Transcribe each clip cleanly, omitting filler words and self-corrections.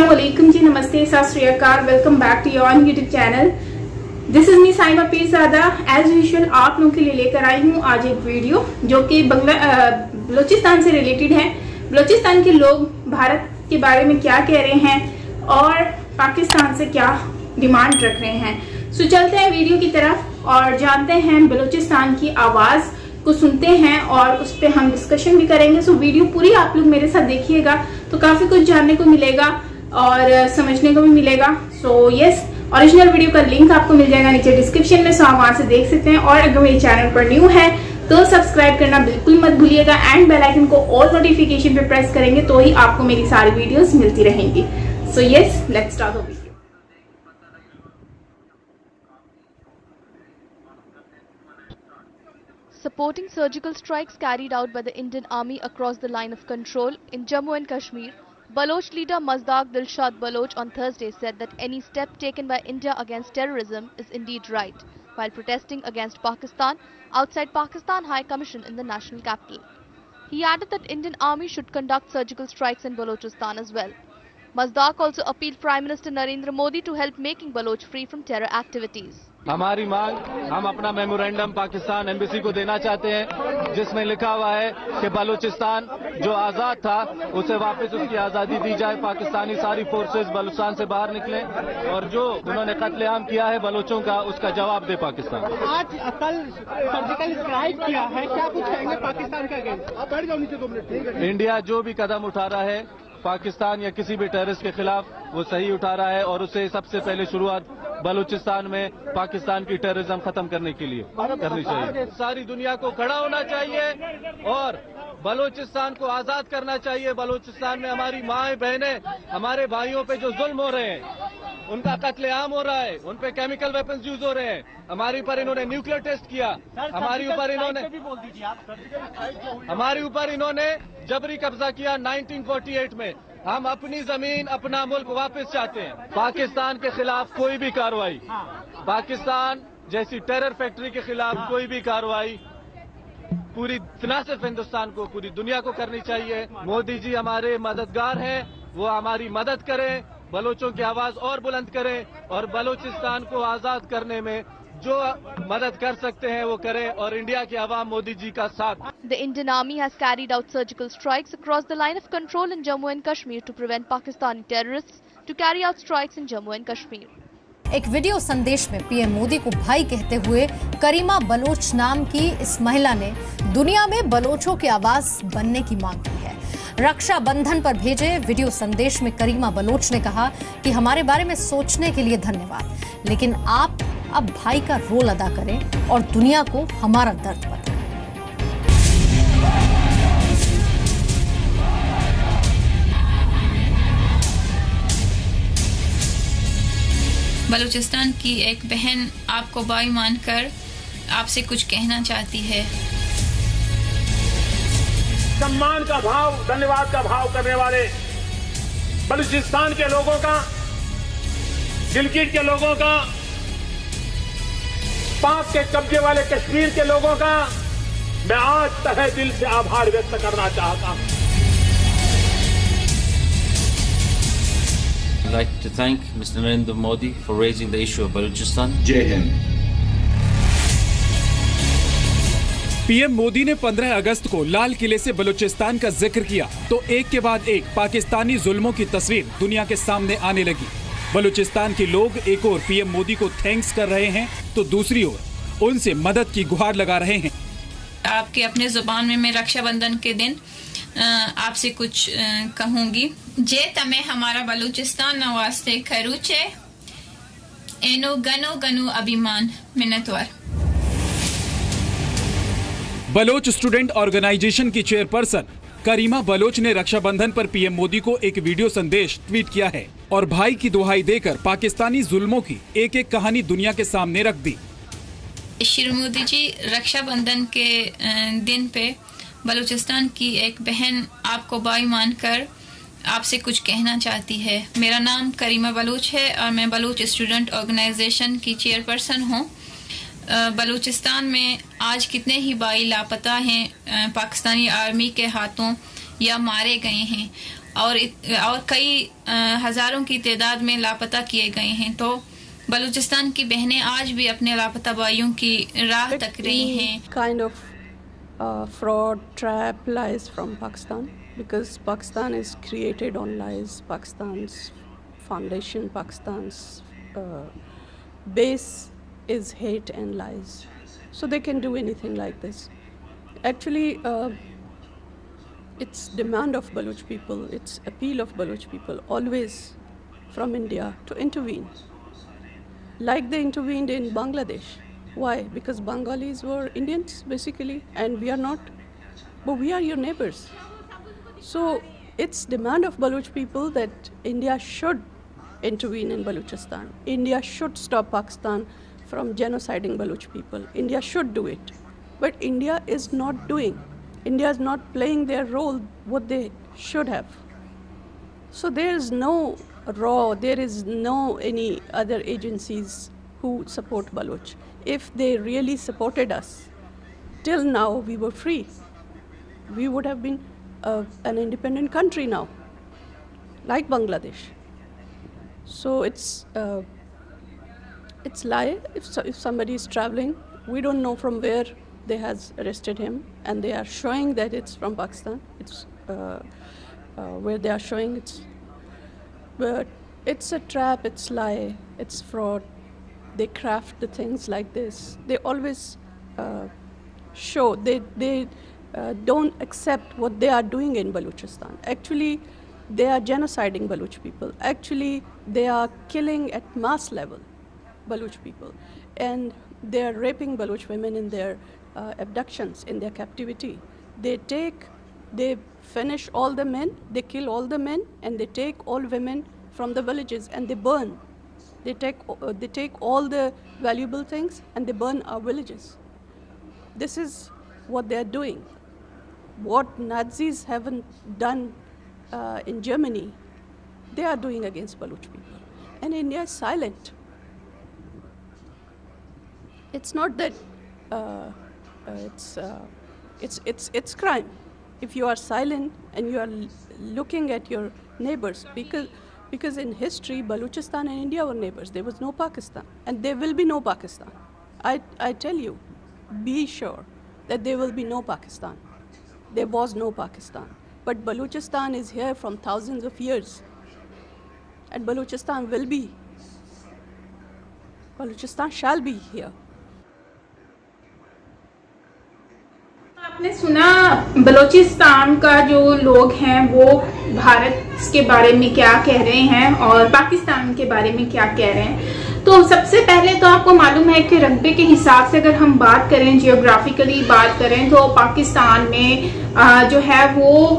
अस्सलामुअलैकुम जी, नमस्ते, Sat Shri Akal. Welcome back to your YouTube channel. This is me Saima Pirzada. As usual आप लोगों के लिए लेकर आई हूँ आज एक वीडियो जो कि बलूचिस्तान से रिलेटेड है। बलूचिस्तान के लोग भारत के बारे में क्या कह रहे हैं और पाकिस्तान से क्या डिमांड रख रहे हैं। सो चलते हैं वीडियो की तरफ और जानते हैं बलूचिस्तान की आवाज़ को सुनते हैं और उस पर हम डिस्कशन भी करेंगे। सो वीडियो पूरी आप लोग मेरे साथ देखिएगा तो काफ़ी कुछ जानने को मिलेगा और समझने को भी मिलेगा। सो यस, ओरिजिनल वीडियो का लिंक आपको मिल जाएगा नीचे डिस्क्रिप्शन में, सो आप वहां से देख सकते हैं। और अगर मेरे चैनल पर न्यू है तो सब्सक्राइब करना बिल्कुल मत भूलिएगा एंड बेल आइकन को ऑल नोटिफिकेशन पे प्रेस करेंगे तो ही आपको मेरी सारी वीडियोस मिलती रहेंगी। So yes, let's start the video. Supporting surgical strikes carried out by the Indian Army across the line of control in Jammu and Kashmir, Baloch leader Mazdaq Dilshad Baloch on Thursday said that any step taken by India against terrorism is indeed right, while protesting against Pakistan outside Pakistan High Commission in the national capital. He added that Indian Army should conduct surgical strikes in Balochistan as well. Mazdaq also appealed Prime Minister Narendra Modi to help making Baloch free from terror activities. हमारी मांग, हम अपना memorandum Pakistan embassy को देना चाहते हैं जिसमें लिखा हुआ है कि बलूचिस्तान जो आज़ाद था उसे वापस उसकी आज़ादी दी जाए। पाकिस्तानी सारी फोर्सेस बलूचिस्तान से बाहर निकलें और जो उन्होंने कत्लेआम किया है बलोचों का उसका जवाब दे पाकिस्तान। आज कल सर्जिकल स्ट्राइक किया है, क्या कुछ कहेंगे पाकिस्तान के अगेंस्ट? आप बैठ जाओ नीचे 2 मिनट। इंडिया जो भी कदम उठा रहा है पाकिस्तान या किसी भी टेररिस्ट के खिलाफ वो सही उठा रहा है और उसे सबसे पहले शुरुआत बलूचिस्तान में पाकिस्तान की टेररिज्म खत्म करने के लिए करनी चाहिए। सारी दुनिया को खड़ा होना चाहिए और बलूचिस्तान को आजाद करना चाहिए। बलूचिस्तान में हमारी माएं बहनें, हमारे भाइयों पे जो जुल्म हो रहे हैं, उनका कत्लेआम हो रहा है, उन पे केमिकल वेपन्स यूज हो रहे हैं, हमारे ऊपर इन्होंने न्यूक्लियर टेस्ट किया, हमारे ऊपर इन्होंने जबरी कब्जा किया 1948 में। हम अपनी जमीन अपना मुल्क वापस चाहते हैं। पाकिस्तान के खिलाफ कोई भी कार्रवाई, पाकिस्तान जैसी टेरर फैक्ट्री के खिलाफ कोई भी कार्रवाई पूरी न सिर्फ हिंदुस्तान को पूरी दुनिया को करनी चाहिए। मोदी जी हमारे मददगार हैं, वो हमारी मदद करें, बलोचों की आवाज और बुलंद करें और बलूचिस्तान को आजाद करने में जो मदद कर सकते हैं वो करें और इंडिया की आवाम मोदी जी का साथ। The Indian Army has carried out surgical strikes across the line of control in Jammu and Kashmir to prevent Pakistani terrorists to carry out strikes in Jammu and Kashmir. एक वीडियो संदेश में पीएम मोदी को भाई कहते हुए करीमा बलोच नाम की इस महिला ने दुनिया में बलोचों की आवाज बनने की मांग की है। रक्षा बंधन पर भेजे वीडियो संदेश में करीमा बलोच ने कहा कि हमारे बारे में सोचने के लिए धन्यवाद, लेकिन आप अब भाई का रोल अदा करें और दुनिया को हमारा दर्द बताएं। बलूचिस्तान की एक बहन आपको भाई मानकर आपसे कुछ कहना चाहती है। सम्मान का भाव, धन्यवाद का भाव करने वाले बलूचिस्तान के लोगों का, गिलगित के लोगों का, पाक के कब्जे वाले कश्मीर के लोगों का मैं आज तहे दिल से आभार व्यक्त करना चाहता हूं। I'd like to thank Mr. Narendra Modi for raising the issue of Balochistan. जय हिंद। पीएम मोदी ने 15 अगस्त को लाल किले से बलूचिस्तान का जिक्र किया तो एक के बाद एक पाकिस्तानी जुल्मों की तस्वीर दुनिया के सामने आने लगी। बलूचिस्तान के लोग एक ओर पीएम मोदी को थैंक्स कर रहे हैं तो दूसरी ओर उनसे मदद की गुहार लगा रहे हैं। आपके अपने जुबान में मैं रक्षाबंधन के दिन आपसे कुछ कहूंगी। जे तमे हमारा बलूचिस्तान नवास्ते खरूचे एनो गनो गनो अभिमान मिन्नतवार। बलोच स्टूडेंट ऑर्गेनाइजेशन की चेयरपर्सन करीमा बलोच ने रक्षाबंधन पर पीएम मोदी को एक वीडियो संदेश ट्वीट किया है और भाई की दुहाई देकर पाकिस्तानी जुल्मों की एक एक कहानी दुनिया के सामने रख दी। श्री मोदी जी, रक्षाबंधन के दिन पे बलूचिस्तान की एक बहन आपको भाई मानकर आपसे कुछ कहना चाहती है। मेरा नाम करीमा बलोच है और मैं बलोच स्टूडेंट ऑर्गेनाइजेशन की चेयरपर्सन हूँ। बलूचिस्तान में आज कितने ही भाई लापता हैं पाकिस्तानी आर्मी के हाथों या मारे गए हैं और कई हज़ारों की तादाद में लापता किए गए हैं। तो बलूचिस्तान की बहनें आज भी अपने लापता भाइयों की राह तक रही हैं। Kind of fraud, trap, lies from Pakistan, because Pakistan is created on lies. Pakistan's foundation, Pakistan's base is hate and lies. So they can do anything like this. Actually, it's demand of Baloch people, it's appeal of Baloch people always from India to intervene. Like they intervened in Bangladesh. Why? Because Bengalis were Indians basically, and we are not, but we are your neighbors. So it's demand of Baloch people that India should intervene in Balochistan. India should stop Pakistan from genociding Baloch people. India should do it. But India is not doing. India is not playing their role what they should have. So there is no RAW, there is no any other agencies who support Baloch. If they really supported us, till now we were free. We would have been an independent country now, like Bangladesh. So it's lie. If somebody is traveling, we don't know from where they has arrested him, and they are showing that it's from Pakistan. It's where they are showing it's, but it's a trap. It's lie. It's fraud. They craft the things like this. They always show. They don't accept what they are doing in Balochistan. Actually, they are genociding Baloch people. Actually, they are killing at mass level Baloch people, and they are raping Baloch women in their abductions, in their captivity. They finish all the men, they kill all the men, and they take all women from the villages and they burn. They take all the valuable things and they burn our villages. This is what they are doing. What Nazis haven't done in Germany, they are doing against Baloch people. And India is silent. It's not that it's crime. If you are silent and you are looking at your neighbors, because in history Balochistan and India were neighbors. There was no Pakistan, and there will be no Pakistan. I tell you, be sure that there will be no Pakistan. There was no Pakistan. But Balochistan is here from thousands of years. And Balochistan will be. Balochistan shall be here. आपने सुना बलूचिस्तान का जो लोग हैं वो भारत के बारे में क्या कह रहे हैं और पाकिस्तान के बारे में क्या कह रहे हैं। तो सबसे पहले तो आपको मालूम है कि रकबे के हिसाब से अगर हम बात करें, जियोग्राफिकली बात करें, तो पाकिस्तान में जो है वो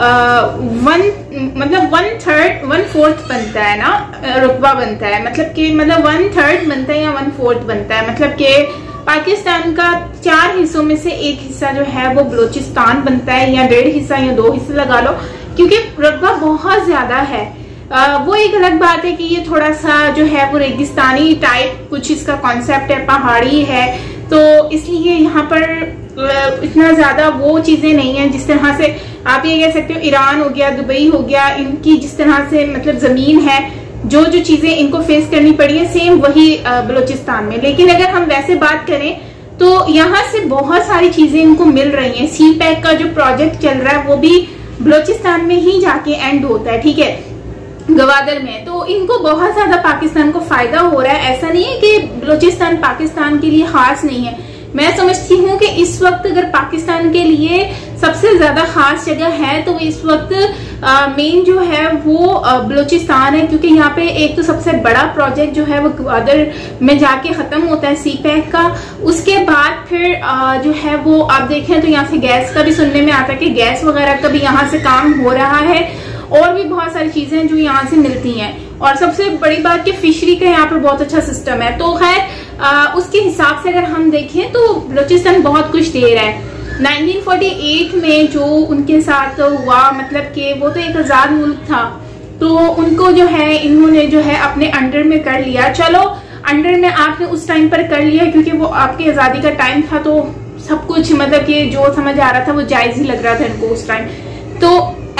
1/4 बनता है ना, रुतबा बनता है, मतलब कि 1/3 बनता है या 1/4 बनता है, मतलब कि पाकिस्तान का 4 हिस्सों में से एक हिस्सा जो है वो बलूचिस्तान बनता है, या 1.5 हिस्सा या 2 हिस्से लगा लो, क्योंकि रुतबा बहुत ज्यादा है। वो एक अलग बात है कि ये थोड़ा सा जो है वो रेगिस्तानी टाइप कुछ इसका कॉन्सेप्ट है, पहाड़ी है, तो इसलिए यहाँ पर इतना ज्यादा वो चीजें नहीं है। जिस तरह से आप ये कह सकते हो ईरान हो गया, दुबई हो गया, इनकी जिस तरह से मतलब जमीन है, जो चीजें इनको फेस करनी पड़ी है, सेम वही बलूचिस्तान में। लेकिन अगर हम वैसे बात करें तो यहाँ से बहुत सारी चीजें इनको मिल रही हैं। सी पैक का जो प्रोजेक्ट चल रहा है वो भी बलूचिस्तान में ही जाके एंड होता है, ठीक है, गवादर में। तो इनको बहुत ज्यादा पाकिस्तान को फायदा हो रहा है। ऐसा नहीं है कि बलूचिस्तान पाकिस्तान के लिए खास नहीं है। मैं समझती हूँ कि इस वक्त अगर पाकिस्तान के लिए सबसे ज्यादा खास जगह है तो इस वक्त मेन जो है वो बलूचिस्तान है, क्योंकि यहाँ पे एक तो सबसे बड़ा प्रोजेक्ट जो है वो ग्वादर में जाके खत्म होता है सी पैक का। उसके बाद फिर जो है वो आप देखें तो यहाँ से गैस का भी सुनने में आता है कि गैस वगैरह का भी यहाँ से काम हो रहा है, और भी बहुत सारी चीजें जो यहाँ से मिलती हैं। और सबसे बड़ी बात कि फिशरी का यहाँ पर बहुत अच्छा सिस्टम है। तो खैर उसके हिसाब से अगर हम देखें तो बलूचिस्तान बहुत कुछ दे रहा है। 1948 में जो उनके साथ हुआ, मतलब कि वो तो एक आजाद मुल्क था, तो उनको जो है इन्होंने जो है अपने अंडर में कर लिया। चलो अंडर में आपने उस टाइम पर कर लिया क्योंकि वो आपकी आजादी का टाइम था, तो सब कुछ मतलब कि जो समझ आ रहा था वो जायज ही लग रहा था इनको उस टाइम। तो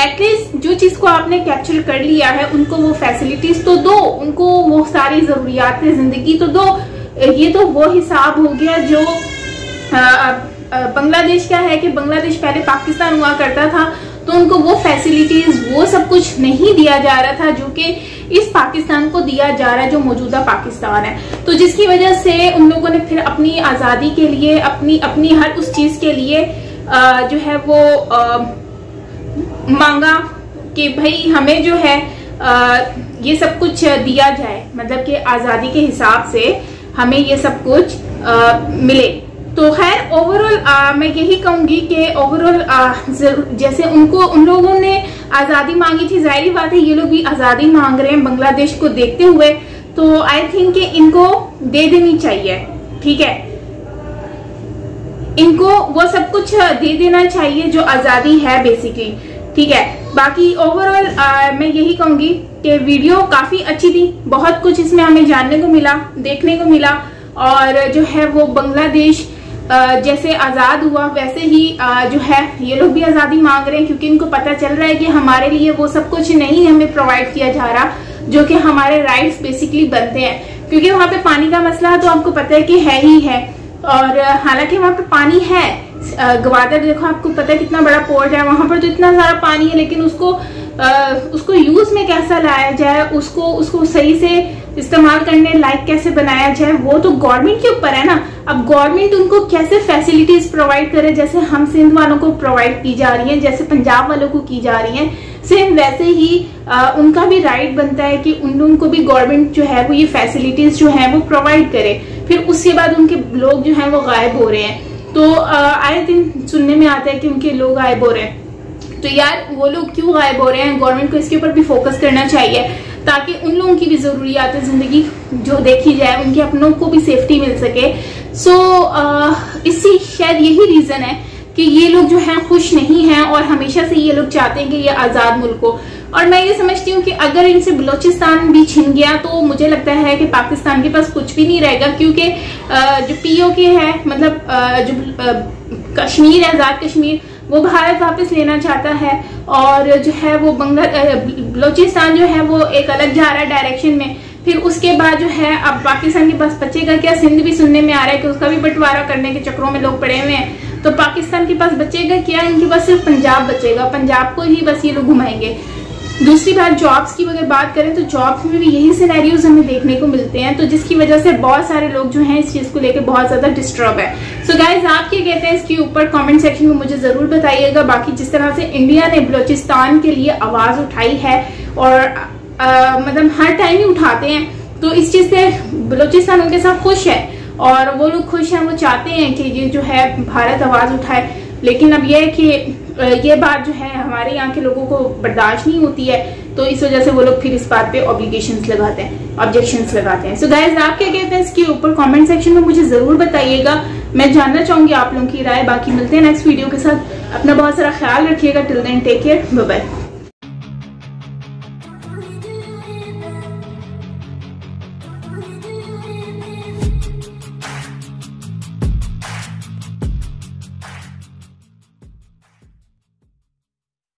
एटलीस्ट जो चीज को आपने कैप्चर कर लिया है उनको वो फैसिलिटीज तो दो, उनको वो सारी जरूरियात जिंदगी तो दो। ये तो वो हिसाब हो गया जो बांग्लादेश का है कि बांग्लादेश पहले पाकिस्तान हुआ करता था तो उनको वो फैसिलिटीज वो सब कुछ नहीं दिया जा रहा था जो कि इस पाकिस्तान को दिया जा रहा है, जो मौजूदा पाकिस्तान है। तो जिसकी वजह से उन लोगों ने फिर अपनी आजादी के लिए अपनी हर उस चीज के लिए जो है वो मांगा कि भाई हमें जो है ये सब कुछ दिया जाए, मतलब कि आजादी के हिसाब से हमें ये सब कुछ मिले। तो खैर ओवरऑल मैं यही कहूंगी कि ओवरऑल जैसे उन लोगों ने आजादी मांगी थी, जाहिर बात है ये लोग भी आजादी मांग रहे हैं बांग्लादेश को देखते हुए, तो आई थिंक कि इनको दे देनी चाहिए। ठीक है, इनको वो सब कुछ दे देना चाहिए जो आजादी है बेसिकली। ठीक है, बाकी ओवरऑल मैं यही कहूंगी कि वीडियो काफी अच्छी थी, बहुत कुछ इसमें हमें जानने को मिला, देखने को मिला, और जो है वो बांग्लादेश जैसे आजाद हुआ वैसे ही जो है ये लोग भी आजादी मांग रहे हैं, क्योंकि इनको पता चल रहा है कि हमारे लिए वो सब कुछ नहीं हमें प्रोवाइड किया जा रहा जो कि हमारे राइट्स बेसिकली बनते हैं। क्योंकि वहां पे पानी का मसला तो आपको पता है कि है ही है, और हालांकि वहां पे पानी है, ग्वादर देखो आपको पता है कितना बड़ा पोर्ट है, वहां पर तो इतना सारा पानी है, लेकिन उसको यूज में कैसा लाया जाए, उसको सही से इस्तेमाल करने लायक कैसे बनाया जाए, वो तो गवर्नमेंट के ऊपर है ना। अब गवर्नमेंट उनको कैसे फैसिलिटीज प्रोवाइड करे, जैसे हम सिंध वालों को प्रोवाइड की जा रही है, जैसे पंजाब वालों को की जा रही है, सेम वैसे ही उनका भी राइट बनता है कि उन लोगों को भी गवर्नमेंट जो है वो ये फैसिलिटीज जो है वो प्रोवाइड करे। फिर उसके बाद उनके लोग जो है वो गायब हो रहे हैं, तो आए दिन सुनने में आता है कि उनके लोग गायब हो रहे हैं। तो यार वो लोग क्यों गायब हो रहे हैं, गवर्नमेंट को इसके ऊपर भी फोकस करना चाहिए, ताकि उन लोगों की भी जरूरियात जिंदगी जो देखी जाए, उनके अपनों को भी सेफ्टी मिल सके। सो इसी शायद यही रीजन है कि ये लोग जो हैं खुश नहीं हैं, और हमेशा से ये लोग चाहते हैं कि ये आजाद मुल्क हो। और मैं ये समझती हूँ कि अगर इनसे बलोचिस्तान भी छिन गया तो मुझे लगता है कि पाकिस्तान के पास कुछ भी नहीं रहेगा, क्योंकि जो POK है, मतलब जो कश्मीर है, आजाद कश्मीर, वो भारत वापस लेना चाहता है, और जो है वो बलोचिस्तान जो है वो एक अलग जा रहा है डायरेक्शन में। फिर उसके बाद जो है अब पाकिस्तान के पास बचेगा क्या, सिंध भी सुनने में आ रहा है कि उसका भी बंटवारा करने के चक्रों में लोग पड़े हुए हैं, तो पाकिस्तान के पास बचेगा क्या, इनके पास सिर्फ पंजाब बचेगा, पंजाब को ही बस ये लोग घुमाएंगे। दूसरी बात जॉब्स की अगर बात करें तो जॉब्स में भी यही सिनेरियोज हमें देखने को मिलते हैं, तो जिसकी वजह से बहुत सारे लोग जो हैं इस चीज को लेकर बहुत ज्यादा डिस्टर्ब है। सो गाइज आप क्या कहते हैं इसके ऊपर कमेंट सेक्शन में मुझे जरूर बताइएगा। बाकी जिस तरह से इंडिया ने बलोचिस्तान के लिए आवाज उठाई है, और मतलब हर टाइम ही उठाते हैं, तो इस चीज से बलोचिस्तान उनके साथ खुश है, और वो लोग खुश हैं, वो चाहते हैं कि ये जो है भारत आवाज उठाए। लेकिन अब यह है कि ये बात जो है हमारे यहाँ के लोगों को बर्दाश्त नहीं होती है, तो इस वजह से वो लोग फिर इस बात पे ऑब्लिगेशंस लगाते हैं, ऑब्जेक्शंस लगाते हैं। सो गाइज आप क्या कहते हैं इसके ऊपर कमेंट सेक्शन में मुझे जरूर बताइएगा, मैं जानना चाहूंगी आप लोगों की राय। बाकी मिलते हैं नेक्स्ट वीडियो के साथ, अपना बहुत सारा ख्याल रखिएगा। Till then take care, bye bye.